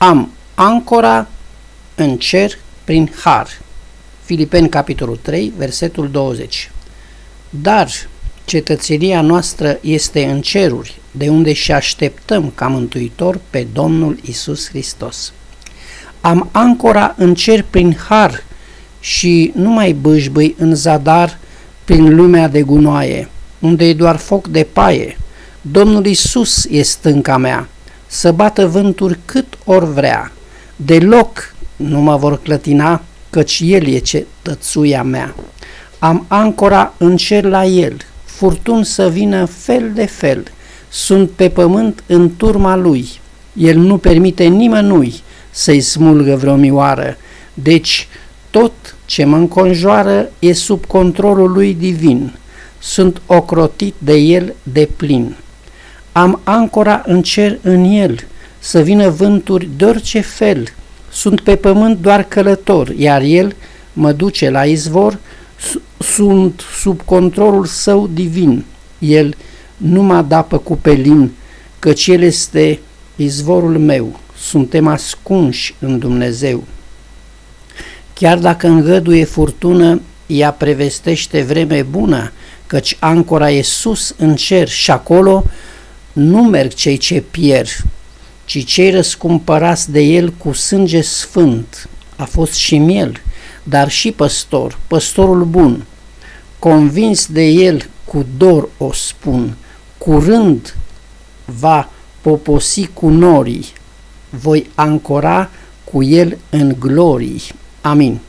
Am ancora în cer prin har. Filipeni, capitolul 3, versetul 20. Dar cetățenia noastră este în ceruri, de unde și așteptăm ca mântuitor pe Domnul Iisus Hristos. Am ancora în cer prin har și nu mai bâșbâi în zadar prin lumea de gunoaie, unde e doar foc de paie. Domnul Iisus e stânca mea, să bată vânturi cât or vrea. Deloc nu mă vor clătina, căci El e cetățuia mea. Am ancora în cer la El, furtuni să vină fel de fel. Sunt pe pământ în turma Lui. El nu permite nimănui să-i smulgă vreo mioară. Deci tot ce mă înconjoară e sub controlul Lui divin. Sunt ocrotit de El deplin. Am ancora în cer în El, să vină vânturi de orice fel. Sunt pe pământ doar călător, iar El mă duce la izvor. Sunt sub controlul Său divin. El nu mă adapă cu pelin, căci El este izvorul meu. Suntem ascunși în Dumnezeu. Chiar dacă îngăduie furtună, ea prevestește vreme bună, căci ancora e sus în cer și acolo nu merg cei ce pierd, ci cei răscumpărați de El cu sânge sfânt. A fost și miel, dar și păstor, păstorul bun. Convins de El, cu dor o spun, curând va poposi cu norii, voi ancora cu El în glorii. Amin.